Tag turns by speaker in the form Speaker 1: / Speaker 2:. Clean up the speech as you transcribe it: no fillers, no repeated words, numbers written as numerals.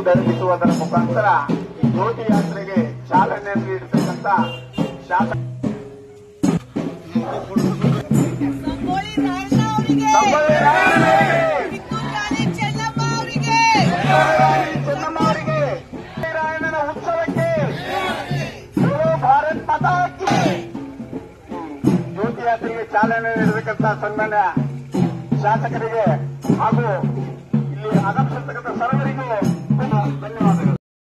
Speaker 1: ಬೆಳಗಿಸುವುದರ ಮುಖಾಂತರ ಜ್ಯೋತಿ ಯಾತ್ರೆಗೆ ಚಾಲನೆ ನೀಡತಕ್ಕಂಥ ಶಾಸಕ ಚೆನ್ನಮ್ಮ ಅವರಿಗೆ ರಾಯಣ್ಣನ ಉತ್ಸವಕ್ಕೆ ಭಾರತ್ ಮಾತಾಕ್ಕೆ ಜ್ಯೋತಿ ಯಾತ್ರೆಗೆ ಚಾಲನೆ ನೀಡತಕ್ಕಂಥ ಸನ್ಮಾನ್ಯ ಶಾಸಕರಿಗೆ ಹಾಗೂ ಇಲ್ಲಿ ಆಗಮಿಸಿರ್ತಕ್ಕಂಥ ಸರ್ವರಿಗೂ ಧನ್ಯವಾದ.